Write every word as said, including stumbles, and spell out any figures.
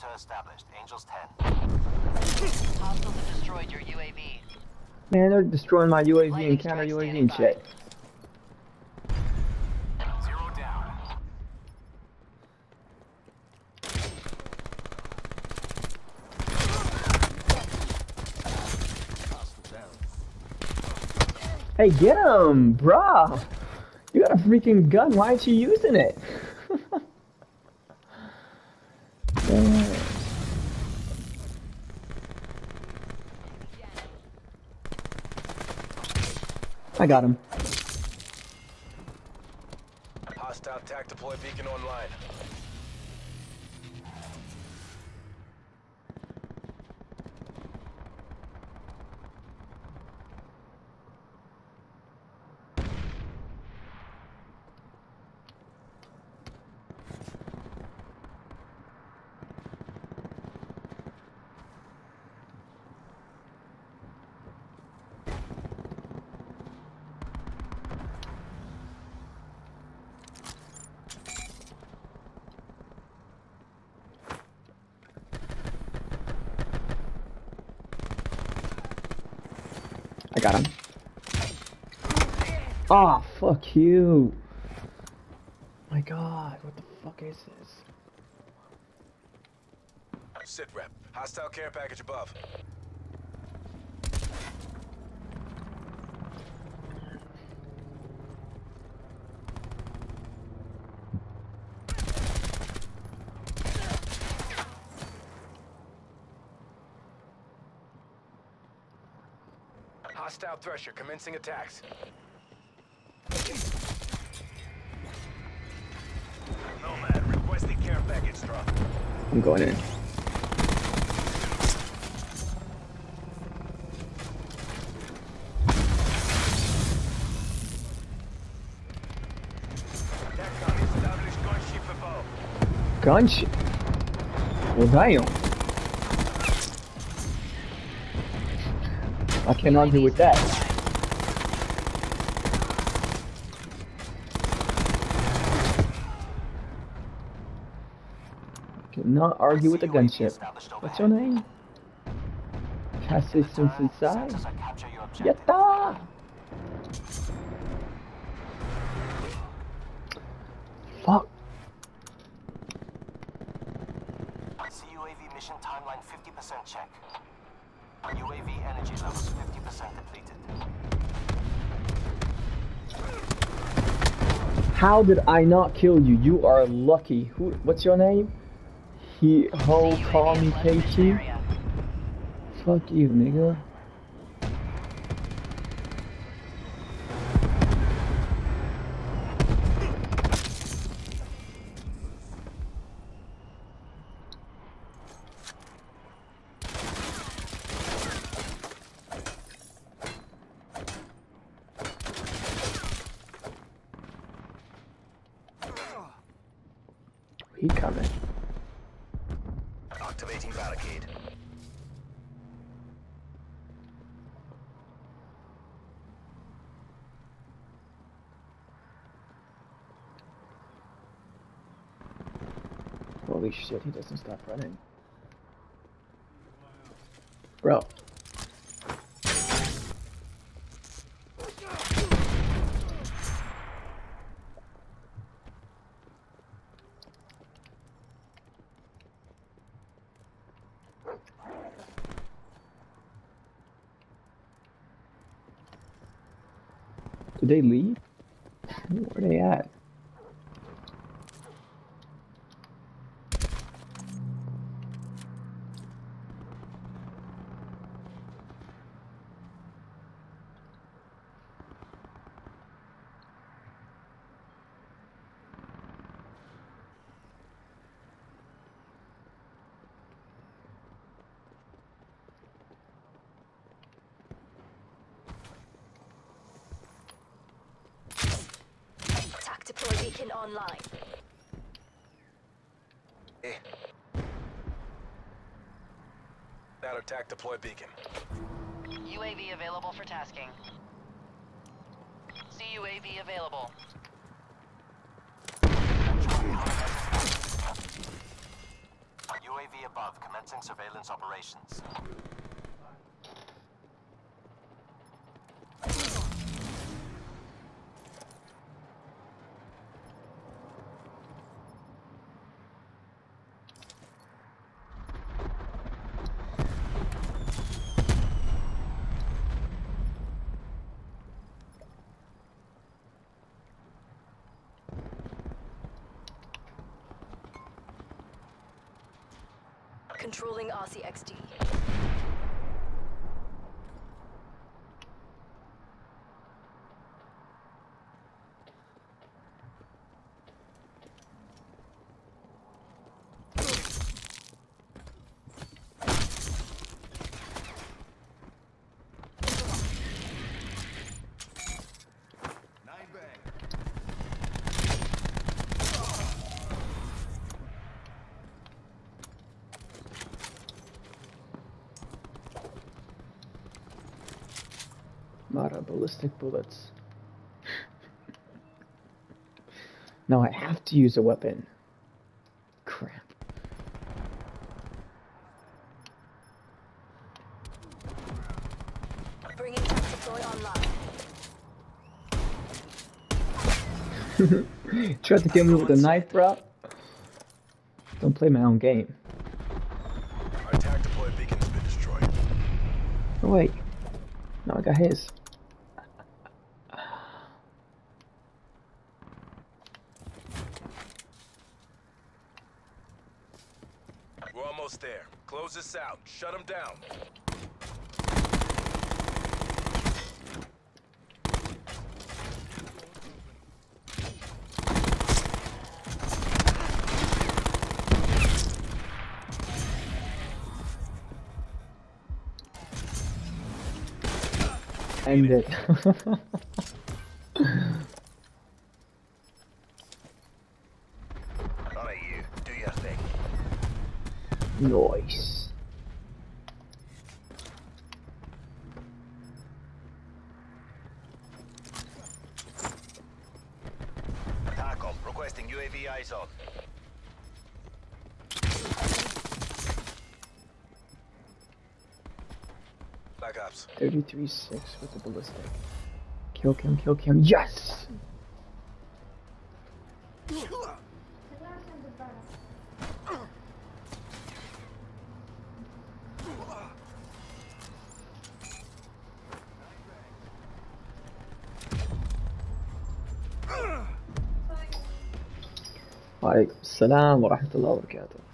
Perimeter established. Angels ten. Hostiles have destroyed your U A V. Man, they're destroying my U A V Lightning and counter strike U A V standing and by. shit. Zero down. Hey, get him, bruh! You got a freaking gun, why aren't you using it? I got him. Hostile tac deploy beacon online. I got him. Oh, fuck you. My god, what the fuck is this? Sit rep. Hostile care package above. Hostile Thresher commencing attacks. Nomad requesting care package drop. I'm going in. TACCOM established gunship above. Gunship? Well, damn. I can't argue with that. Cannot argue with the gunship. What's your name? Cassie since inside? Yatta! Fuck. C U A V mission timeline fifty percent check. U A V energy levels fifty percent depleted. How did I not kill you? You are lucky. Who? What's your name? He ho call me K T. Fuck you, nigga. He coming. Activating barricade. Holy shit, he doesn't stop running. Bro. Did they leave? Where are they at? Deploy beacon online. Eh. That attack deploy beacon. U A V available for tasking. C U A V available. U U A V above, commencing surveillance operations. Controlling R C X D. Not a ballistic bullets. No, I have to use a weapon. Crap. Bringing tactical online. Tried to kill me with a knife, bro. Don't play my own game. Our attack deployed beacon has been destroyed. Oh wait. No, I got his. We're almost there. Close this out. Shut them down. End it. Alright, you. Do your thing. Nice. TACOM, requesting U A V eyes on. Black Ops. thirty-three six with the ballistic. Kill him, kill him. Yes! وعليكم السلام ورحمة الله وبركاته.